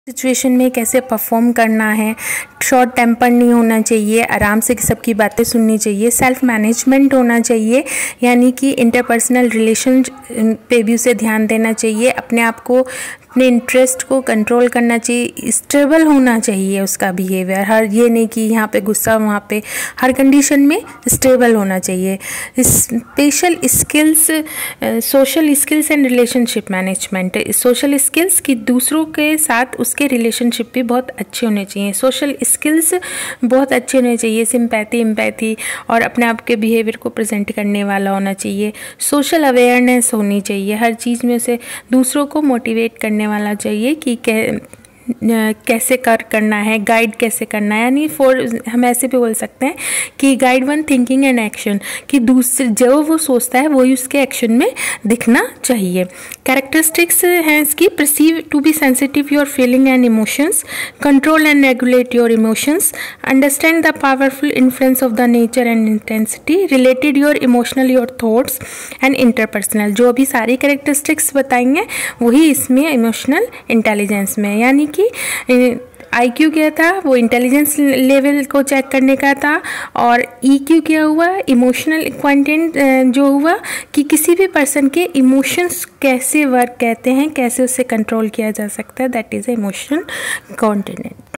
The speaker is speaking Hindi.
सिचुएशन में कैसे परफॉर्म करना है, शॉर्ट टेम्पर नहीं होना चाहिए, आराम से सबकी बातें सुननी चाहिए, सेल्फ मैनेजमेंट होना चाहिए, यानी कि इंटरपर्सनल रिलेशन पे भी उसे ध्यान देना चाहिए, अपने आप को, अपने इंटरेस्ट को कंट्रोल करना चाहिए, स्टेबल होना चाहिए उसका बिहेवियर, हर ये नहीं कि यहाँ पे गुस्सा वहाँ पे, हर कंडीशन में स्टेबल होना चाहिए। Special skills, social skills and relationship management, social skills की दूसरों के साथ उसके रिलेशनशिप भी बहुत अच्छे होने चाहिए, सोशल स्किल्स बहुत अच्छे होने चाहिए, सिंपैथी, एम्पैथी और अपने आप के बिहेवियर को प्रेजेंट करने वाला होना चाहिए, सोशल अवेयरनेस होनी चाहिए, हर चीज़ में उसे दूसरों को मोटिवेट करने वाला चाहिए कि कैसे करना है, गाइड कैसे करना है, यानी हम ऐसे भी बोल सकते हैं कि guide one thinking and action, कि दूसरे जो वो सोचता है वही उसके एक्शन में दिखना चाहिए। कैरेक्टरिस्टिक्स हैं इसकी, perceive to be sensitive your feeling and emotions, control and regulate your emotions, understand the powerful influence of the nature and intensity, related your emotional your thoughts and interpersonal. जो अभी सारी कैरेक्टरिस्टिक्स बताएंगे वही इसमें इमोशनल इंटेलिजेंस में, यानी कि IQ क्या था, वो इंटेलिजेंस लेवल को चेक करने का था, और EQ क्या हुआ, इमोशनल क्वांटिटेंट जो हुआ कि किसी भी पर्सन के इमोशंस कैसे वर्क कहते हैं, कैसे उससे कंट्रोल किया जा सकता है, दैट इज़ इमोशनल क्वांटिटेंट।